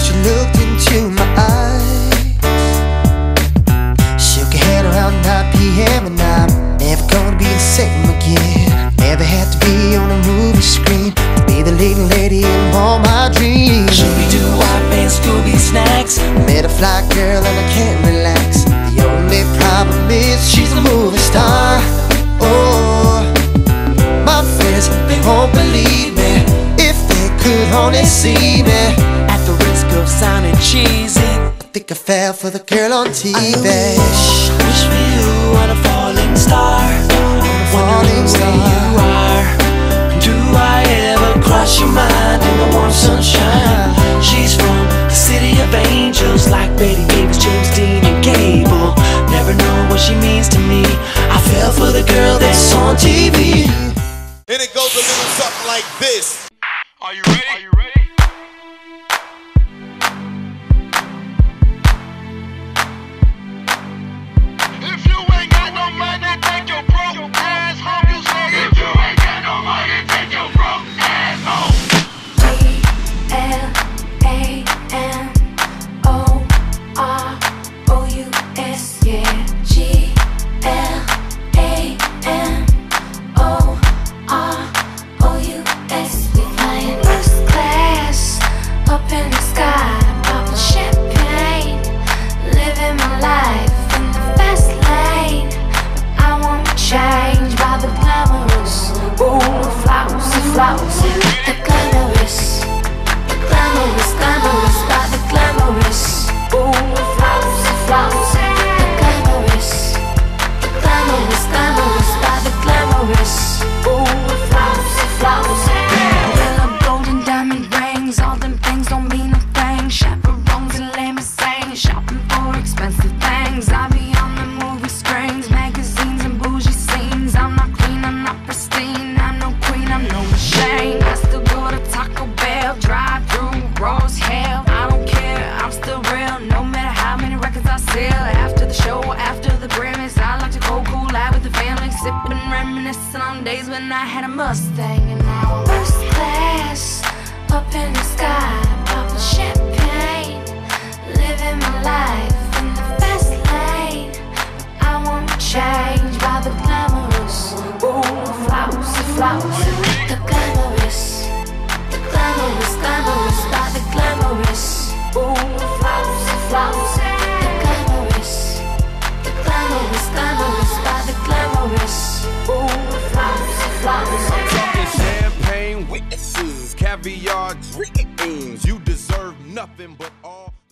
she looked into my eyes, shook her head around 9 p.m. and I'm never gonna be the same again. Never had to be on a movie screen to be the leading lady in all my dreams. Scooby-Doo-Wop and Scooby Snacks. Met a fly girl and I can't relax. The only problem is she's a movie star. Oh, my friends, they won't believe me if they could only see me. At the risk of sounding cheesy, I think I fell for the girl on TV. I wish for you on a falling star. Wondering where you are. Do I ever cross your mind in the warm sunshine? She's from the city of angels, like Betty Davis, James Dean, and Gable. Never know what she means to me. I fell for the girl that's on TV. And it goes a little something like this. Are you ready? Are you ready? If you ain't got no money, take your broke ass home. You say if you ain't got no money, take your broke ass home. G-L-A-M-O-R-O-U-S, yeah. G-L-A-M-O-R-O-U-S. We flying first class up in the sky, popping champagne, living my life in the fast lane. I won't change by the glamorous, ooh, flousy, flousy. The glamorous, glamorous, glamorous, by the glamorous, ooh, flousy, flousy. The glamorous, glamorous, glamorous, by the glamorous, ooh, flousy, flousy. Yellow, golden, diamond rings, all them things don't mean a thing. Chaperones and limousines, shopping for expensive things. I be on the movie screens, magazines and bougie scenes. I'm not clean, I'm not pristine, I'm no queen, I'm no machine. I still go to Taco Bell, drive through raw as hell. I don't care, I'm still real, no matter how many records I sell. After the show, after the Grammys, I like to go cool out with the family, sipping, reminiscing on days when I had a Mustang. And now I'm first class, up in the sky, popping champagne, living my life in the fast lane. I won't change by the glamorous, ooh, flousy, flousy. The glamorous, glamorous, glamorous, by the glamorous, ooh, flousy, flousy. The glamorous, glamorous, glamorous, by the glamorous, ooh, flousy, flousy. I'm talking champagne witnesses, caviar dreams. You deserve nothing but all.